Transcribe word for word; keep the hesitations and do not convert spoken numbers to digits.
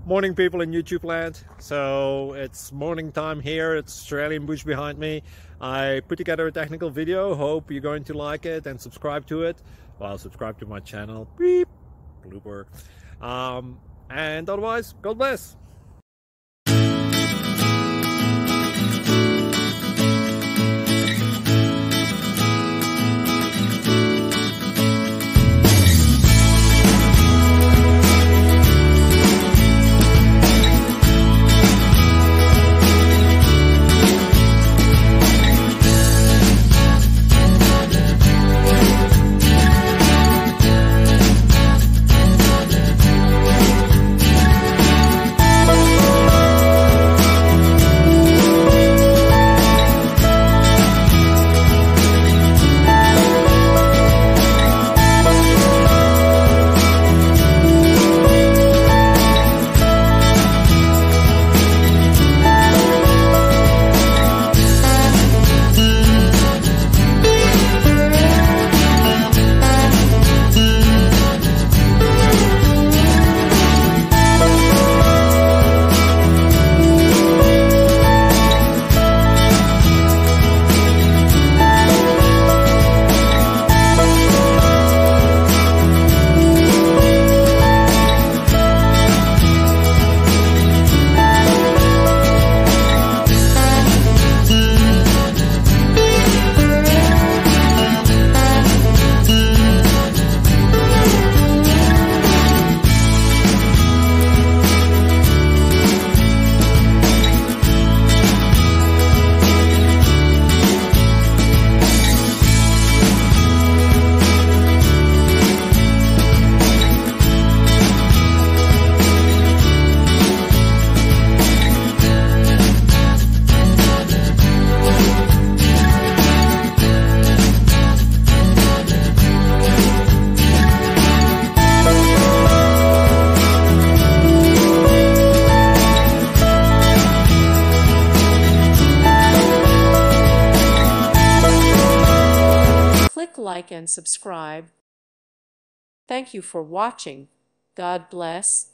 Morning, people in YouTube land. So it's morning time here. It's Australian bush behind me. I put together a technical video. Hope you're going to like it and subscribe to it. Well, subscribe to my channel. Beep. Blooper. Um, and otherwise, God bless. Like and subscribe. Thank you for watching. God bless.